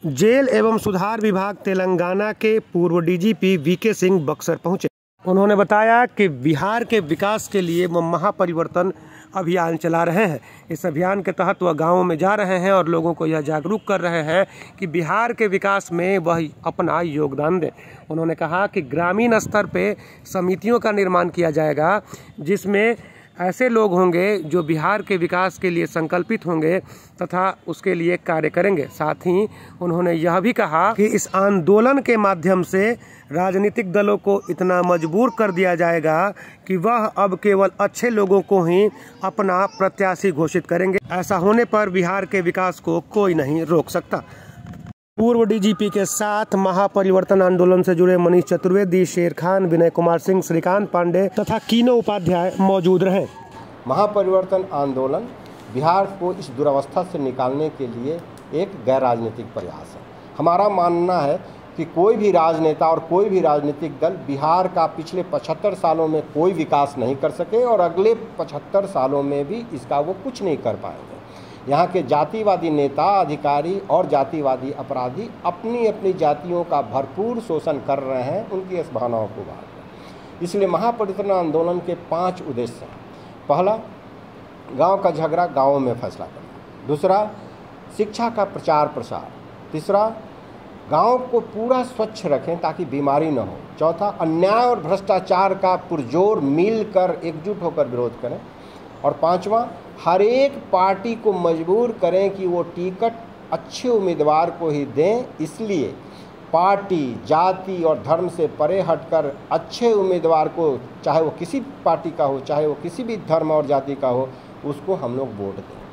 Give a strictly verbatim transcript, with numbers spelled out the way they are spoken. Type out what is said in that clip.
Jail एवं सुधार विभाग तेलंगाना के पूर्व डीजीपी वीके सिंह बक्सर पहुंचे। उन्होंने बताया कि बिहार के विकास के लिए वह महापरिवर्तन अभियान चला रहे हैं। इस अभियान के तहत वह गाँवों में जा रहे हैं और लोगों को यह जागरूक कर रहे हैं कि बिहार के विकास में वह अपना योगदान दें। उन्होंने कहा कि ग्रामीण स्तर पे समितियों का निर्माण किया जाएगा, जिसमें ऐसे लोग होंगे जो बिहार के विकास के लिए संकल्पित होंगे तथा उसके लिए कार्य करेंगे। साथ ही उन्होंने यह भी कहा कि इस आंदोलन के माध्यम से राजनीतिक दलों को इतना मजबूर कर दिया जाएगा कि वह अब केवल अच्छे लोगों को ही अपना प्रत्याशी घोषित करेंगे। ऐसा होने पर बिहार के विकास को कोई नहीं रोक सकता। पूर्व डीजीपी के साथ महापरिवर्तन आंदोलन से जुड़े मनीष चतुर्वेदी, शेर खान, विनय कुमार सिंह, श्रीकांत पांडे तथा कीनो उपाध्याय मौजूद रहे। महापरिवर्तन आंदोलन बिहार को इस दुरावस्था से निकालने के लिए एक गैर राजनीतिक प्रयास है। हमारा मानना है कि कोई भी राजनेता और कोई भी राजनीतिक दल बिहार का पिछले पचहत्तर सालों में कोई विकास नहीं कर सके और अगले पचहत्तर सालों में भी इसका वो कुछ नहीं कर पाएंगे। यहाँ के जातिवादी नेता, अधिकारी और जातिवादी अपराधी अपनी अपनी जातियों का भरपूर शोषण कर रहे हैं, उनकी इस भावनाओं को बाहर। इसलिए महापरिवर्तन आंदोलन के पांच उद्देश्य हैं। पहला, गांव का झगड़ा गांवों में फैसला करना। दूसरा, शिक्षा का प्रचार प्रसार। तीसरा, गांव को पूरा स्वच्छ रखें ताकि बीमारी न हो। चौथा, अन्याय और भ्रष्टाचार का पुरजोर मिलकर एकजुट होकर विरोध करें। और पांचवा, हर एक पार्टी को मजबूर करें कि वो टिकट अच्छे उम्मीदवार को ही दें। इसलिए पार्टी, जाति और धर्म से परे हटकर अच्छे उम्मीदवार को, चाहे वो किसी पार्टी का हो, चाहे वो किसी भी धर्म और जाति का हो, उसको हम लोग वोट दें।